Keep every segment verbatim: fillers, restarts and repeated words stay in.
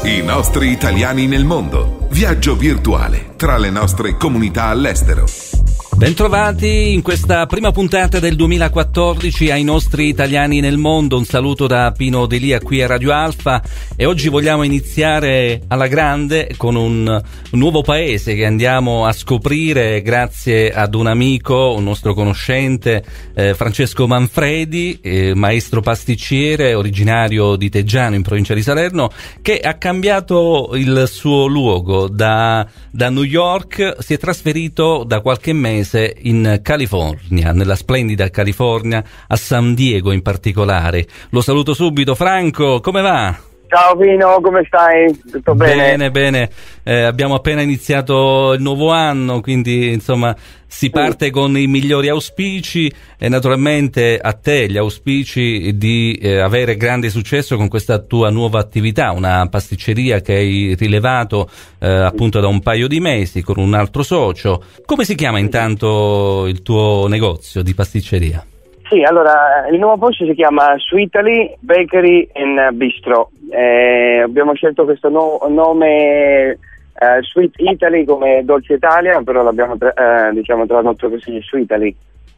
I nostri italiani nel mondo. Viaggio virtuale tra le nostre comunità all'estero. Bentrovati in questa prima puntata del duemilaquattordici ai nostri italiani nel mondo. Un saluto da Pino Delia qui a Radio Alfa, e oggi vogliamo iniziare alla grande con un, un nuovo paese che andiamo a scoprire grazie ad un amico, un nostro conoscente, eh, Francesco Manfredi, eh, maestro pasticcere originario di Teggiano in provincia di Salerno, che ha cambiato il suo luogo da, da New York, si è trasferito da qualche mese in California, nella splendida California, a San Diego in particolare. Lo saluto subito. Franco, come va? Ciao Pino, come stai? Tutto bene? Bene, bene. Eh, abbiamo appena iniziato il nuovo anno, quindi insomma si parte con i migliori auspici e naturalmente a te gli auspici di eh, avere grande successo con questa tua nuova attività, una pasticceria che hai rilevato eh, appunto da un paio di mesi con un altro socio. Come si chiama intanto il tuo negozio di pasticceria? Sì, allora il nuovo posto si chiama Sweetly Bakery and Bistro. Eh, abbiamo scelto questo no- nome eh, Sweet Italy come Dolce Italia, però l'abbiamo tra- eh, diciamo tradotto così, Sweetly.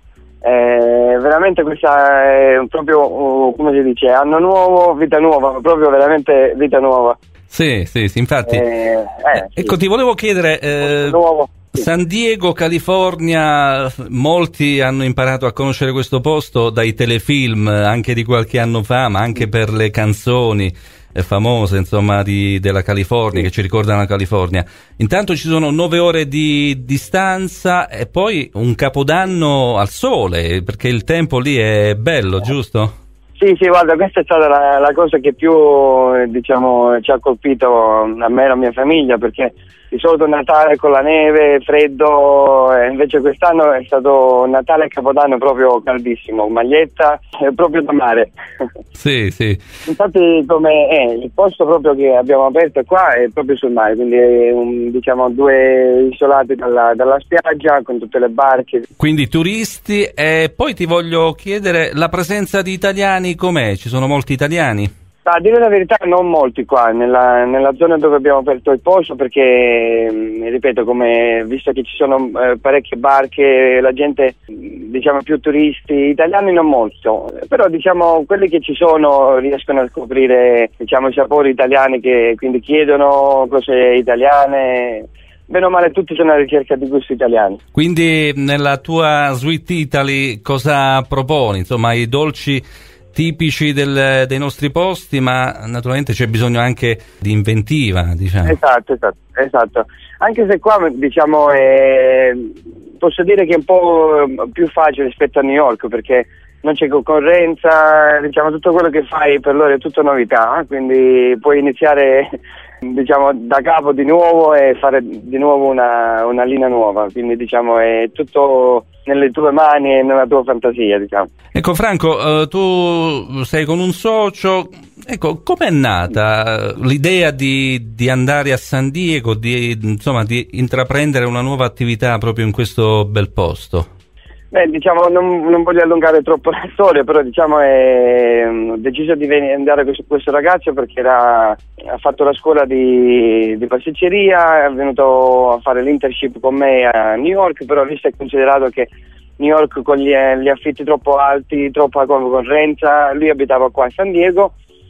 Eh, veramente questa è proprio, uh, come si dice, anno nuovo, vita nuova, proprio veramente vita nuova. Sì, sì, sì, infatti. Eh, eh, ecco, sì. ti volevo chiedere... Eh... Nuovo. San Diego, California, molti hanno imparato a conoscere questo posto dai telefilm anche di qualche anno fa, ma anche per le canzoni famose, insomma, di, della California, che ci ricordano la California. Intanto ci sono nove ore di distanza e poi un capodanno al sole, perché il tempo lì è bello, giusto? Sì, sì, guarda, questa è stata la, la cosa che più, diciamo, ci ha colpito a me e alla mia famiglia, perché di solito Natale con la neve, freddo, e invece quest'anno è stato Natale e Capodanno proprio caldissimo, maglietta, è proprio da mare. Sì, sì. Infatti come è, il posto proprio che abbiamo aperto qua è proprio sul mare, quindi è un, diciamo due isolati dalla, dalla spiaggia con tutte le barche. Quindi turisti, e poi ti voglio chiedere la presenza di italiani com'è? Ci sono molti italiani? A dire la verità non molti qua, nella, nella zona dove abbiamo aperto il posto, perché ripeto, come visto che ci sono eh, parecchie barche, la gente, diciamo più turisti, italiani non molto, però diciamo quelli che ci sono riescono a scoprire, diciamo, i sapori italiani, che quindi chiedono cose italiane. Bene o male tutti sono alla ricerca di gusti italiani. Quindi nella tua Sweet Italy cosa proponi? Insomma, i dolci tipici del, dei nostri posti, ma naturalmente c'è bisogno anche di inventiva, diciamo. Esatto, esatto, esatto. Anche se qua, diciamo, è, posso dire che è un po' più facile rispetto a New York, perché non c'è concorrenza, diciamo, tutto quello che fai per loro è tutto novità, quindi puoi iniziare, diciamo, da capo di nuovo e fare di nuovo una, una linea nuova, quindi diciamo è tutto nelle tue mani e nella tua fantasia, diciamo. Ecco Franco, eh, tu sei con un socio, ecco, com'è nata l'idea di, di andare a San Diego, di, insomma, di intraprendere una nuova attività proprio in questo bel posto? Beh, diciamo, non, non voglio allungare troppo la storia, però diciamo è, ho deciso di venire, andare con questo ragazzo perché era, ha fatto la scuola di, di pasticceria, è venuto a fare l'internship con me a New York, però visto e considerato che New York con gli, gli affitti troppo alti, troppa concorrenza, lui abitava qua a San Diego,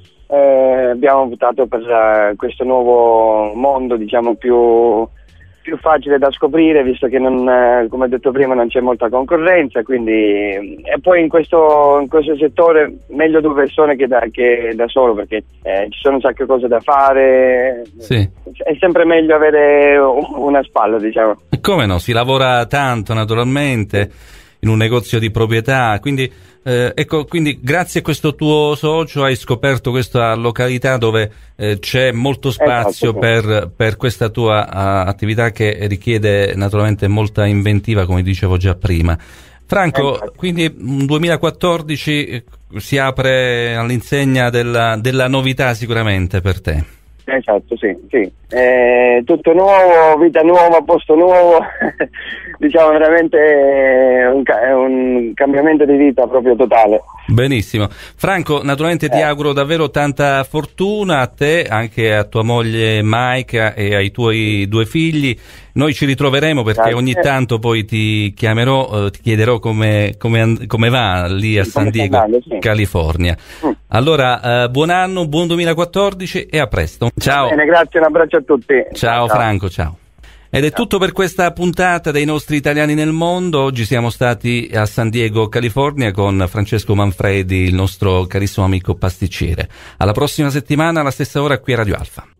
eh, abbiamo optato per uh, questo nuovo mondo, diciamo più... più facile da scoprire, visto che non, eh, come ho detto prima, non c'è molta concorrenza, quindi e poi in questo, in questo settore meglio due persone che da, che da solo, perché eh, ci sono un sacco di cose da fare. Sì. È sempre meglio avere una spalla, diciamo. Come no, si lavora tanto naturalmente in un negozio di proprietà, quindi eh, ecco, quindi grazie a questo tuo socio hai scoperto questa località dove eh, c'è molto spazio, esatto, per, per questa tua uh, attività che richiede naturalmente molta inventiva, come dicevo già prima. Franco, esatto. Quindi duemilaquattordici si apre all'insegna della, della novità sicuramente per te. Esatto, sì, sì. Eh, tutto nuovo, vita nuova, posto nuovo, diciamo veramente un, ca- un cambiamento di vita proprio totale. Benissimo. Franco, naturalmente ti Eh. auguro davvero tanta fortuna a te, anche a tua moglie Maika e ai tuoi due figli. Noi ci ritroveremo perché Grazie. ogni tanto poi ti chiamerò, eh, ti chiederò come, come, and- come va lì a Sì, San come sta Diego, andando, sì. California. Mm. Allora, eh, buon anno, buon duemilaquattordici e a presto. Ciao. Bene, grazie, un abbraccio a tutti. Ciao Franco, ciao. Ed è tutto per questa puntata dei nostri italiani nel mondo. Oggi siamo stati a San Diego, California con Francesco Manfredi, il nostro carissimo amico pasticcere. Alla prossima settimana, alla stessa ora qui a Radio Alfa.